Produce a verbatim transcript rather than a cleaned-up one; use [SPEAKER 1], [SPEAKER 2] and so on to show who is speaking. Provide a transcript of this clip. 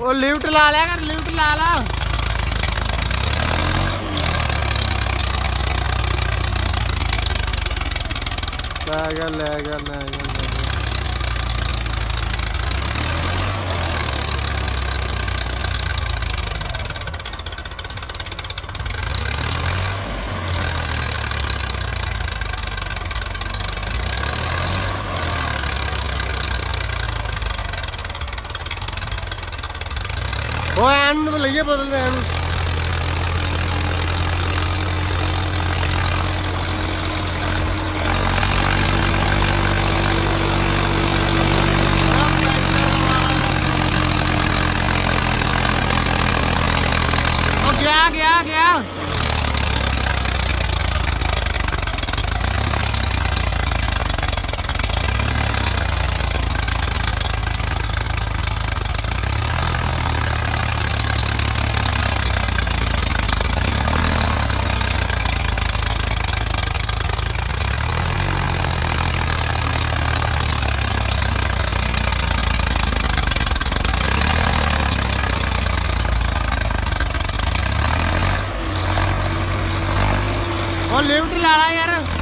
[SPEAKER 1] वो लिफ्ट ला लिया कर, लिफ्ट ला ला। ले गया ले गया ले गया ले गया। वो एंड में लगे बदलते हैं। गया गया गया और लिफ्ट ला यार।